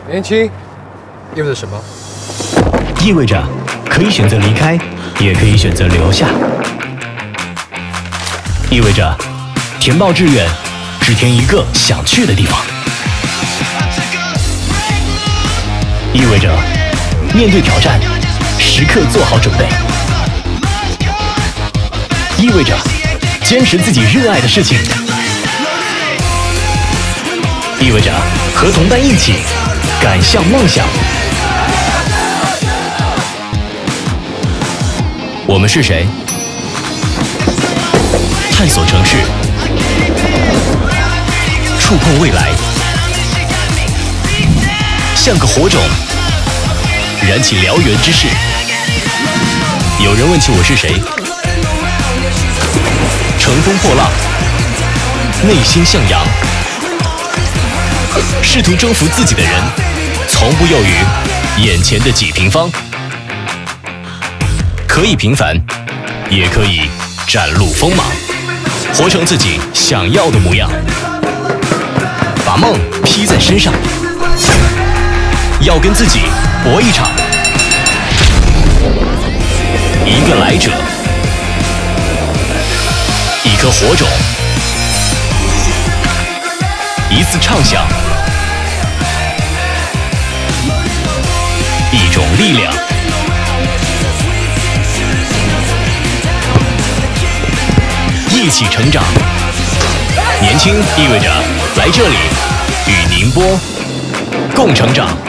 年轻意味着什么？ 意味着可以选择离开，也可以选择留下。意味着填报志愿，只填一个想去的地方。意味着面对挑战，时刻做好准备。意味着坚持自己热爱的事情。意味着和同伴一起赶向梦想。我们是谁？探索城市，触碰未来，像个火种，燃起燎原之势。有人问起我是谁，乘风破浪，内心向阳，试图征服自己的人，从不囿于眼前的几平方。可以平凡，也可以展露锋芒，活成自己想要的模样，把梦披在身上，要跟自己搏一场。一个来者，一颗火种，一次畅想，一种力量。一起成长，年轻意味着来这里与宁波共成长。